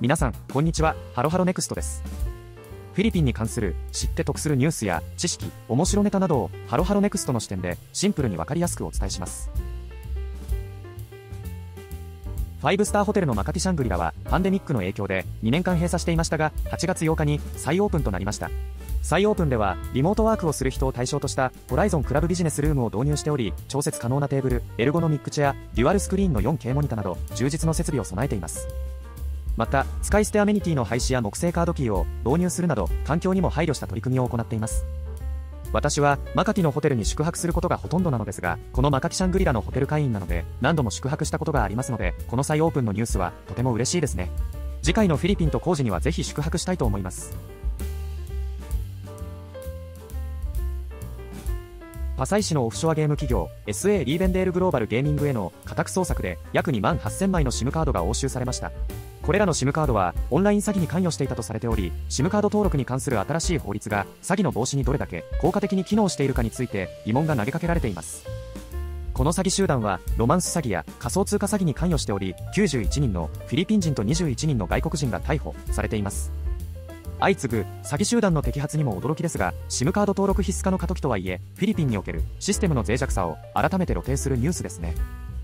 皆さん、こんにちは。ハロハロネクストです。フィリピンに関する知って得するニュースや知識、面白ネタなどをハロハロネクストの視点でシンプルにわかりやすくお伝えします。5スターホテルのマカティシャングリラはパンデミックの影響で2年間閉鎖していましたが、8月8日に再オープンとなりました。再オープンではリモートワークをする人を対象としたホライゾンクラブビジネスルームを導入しており、調節可能なテーブル、エルゴノミックチェア、デュアルスクリーンの 4K モニタなど充実の設備を備えています。また、使い捨てアメニティの廃止や木製カードキーを導入するなど環境にも配慮した取り組みを行っています。私はマカティのホテルに宿泊することがほとんどなのですが、このマカティシャングリラのホテル会員なので何度も宿泊したことがありますので、この再オープンのニュースはとても嬉しいですね。次回のフィリピンと工事にはぜひ宿泊したいと思います。パサイ市のオフショアゲーム企業 SA リーベンデールグローバルゲーミングへの家宅捜索で約2万8000枚の SIM カードが押収されました。これらの SIM カードはオンライン詐欺に関与していたとされており、 SIM カード登録に関する新しい法律が詐欺の防止にどれだけ効果的に機能しているかについて疑問が投げかけられています。この詐欺集団はロマンス詐欺や仮想通貨詐欺に関与しており、91人のフィリピン人と21人の外国人が逮捕されています。相次ぐ詐欺集団の摘発にも驚きですが、 SIM カード登録必須化の過渡期とはいえ、フィリピンにおけるシステムの脆弱さを改めて露呈するニュースですね。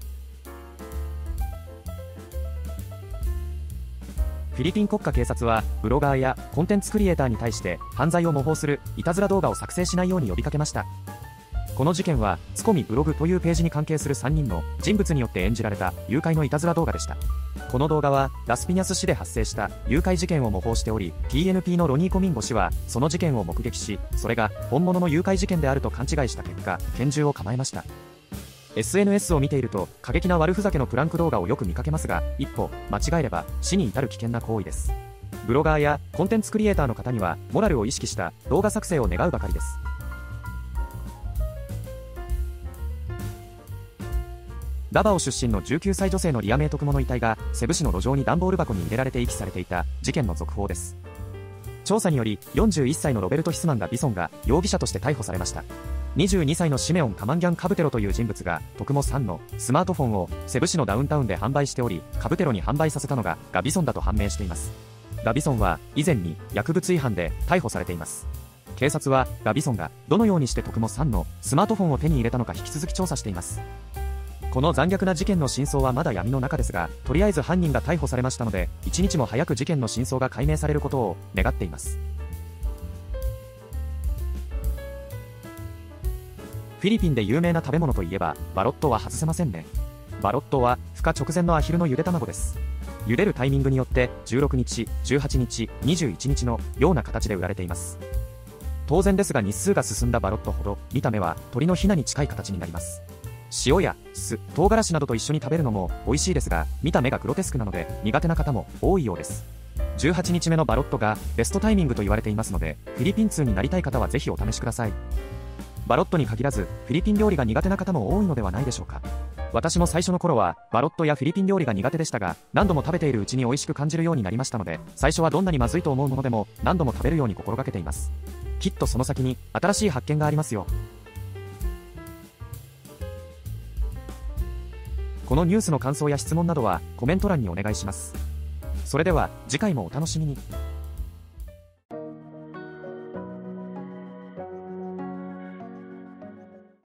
フィリピン国家警察はブロガーやコンテンツクリエイターに対して犯罪を模倣するいたずら動画を作成しないように呼びかけました。この事件はツコミブログというページに関係する3人の人物によって演じられた誘拐のいたずら動画でした。この動画はラスピニャス市で発生した誘拐事件を模倣しており、 TNP のロニー・コミンゴ氏はその事件を目撃し、それが本物の誘拐事件であると勘違いした結果、拳銃を構えました。SNS を見ていると過激な悪ふざけのプランク動画をよく見かけますが、一歩間違えれば死に至る危険な行為です。ブロガーやコンテンツクリエイターの方にはモラルを意識した動画作成を願うばかりです。ダバオ出身の19歳女性のリアメイトクモの遺体がセブ市の路上に段ボール箱に入れられて遺棄されていた事件の続報です。調査により41歳のロベルト・ヒスマンがビソンが容疑者として逮捕されました。22歳のシメオン・カマンギャン・カブテロという人物がトクモさんのスマートフォンをセブ市のダウンタウンで販売しており、カブテロに販売させたのがガビソンだと判明しています。ガビソンは以前に薬物違反で逮捕されています。警察はガビソンがどのようにしてトクモさんのスマートフォンを手に入れたのか引き続き調査しています。この残虐な事件の真相はまだ闇の中ですが、とりあえず犯人が逮捕されましたので、一日も早く事件の真相が解明されることを願っています。フィリピンで有名な食べ物といえばバロットは外せませんね。バロットは孵化直前のアヒルのゆで卵です。茹でるタイミングによって16日、18日、21日のような形で売られています。当然ですが、日数が進んだバロットほど見た目は鳥のヒナに近い形になります。塩や酢、唐辛子などと一緒に食べるのも美味しいですが、見た目がグロテスクなので苦手な方も多いようです。18日目のバロットがベストタイミングと言われていますので、フィリピン通になりたい方はぜひお試しください。バロットに限らずフィリピン料理が苦手な方も多いのではないでしょうか。私も最初の頃はバロットやフィリピン料理が苦手でしたが、何度も食べているうちに美味しく感じるようになりましたので、最初はどんなにまずいと思うものでも何度も食べるように心がけています。きっとその先に新しい発見がありますよ。このニュースの感想や質問などはコメント欄にお願いします。それでは次回もお楽しみに。